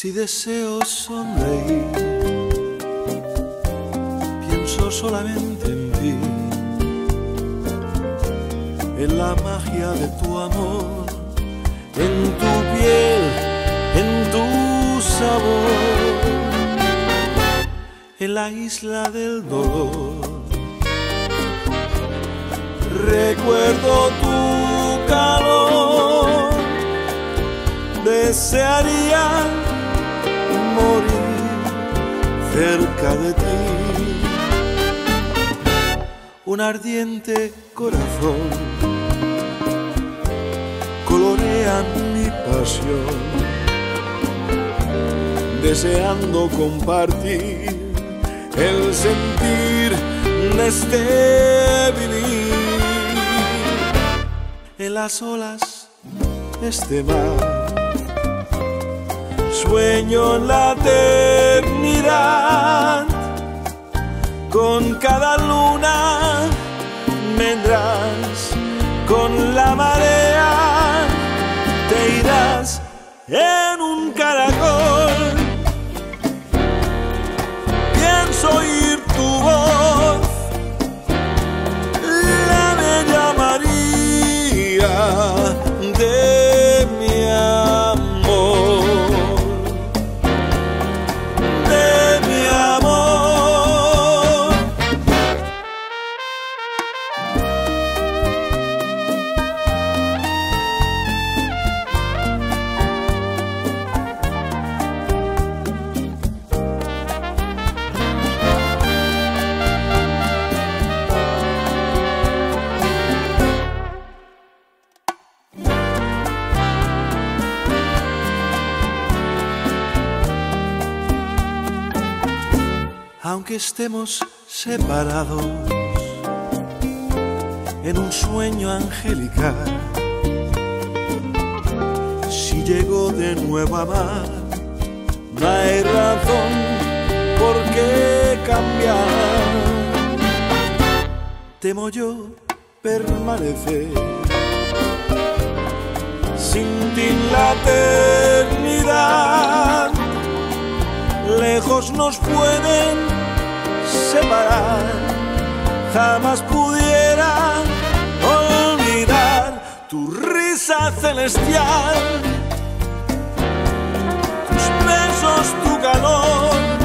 Si deseo sonreír, pienso solamente en ti, en la magia de tu amor, en tu piel, en tu sabor, en la isla del dolor. Recuerdo tu calor, desearía morir cerca de ti. Un ardiente corazón colorea mi pasión, deseando compartir el sentir de este vivir. En las olas de este mar sueño en la eternidad. Con cada luna vendrás, con la marea te irás en un caracol. Pienso oír tu voz, la bella María de mi amor, de mi amor. Aunque estemos separados en un sueño angelical, si llego de nuevo a amar, no hay razón por qué cambiar. Temo yo permanecer sin ti en la eternidad. Lejos nos pueden separar, jamás pudiera olvidar tu risa celestial, tus besos, tu calor.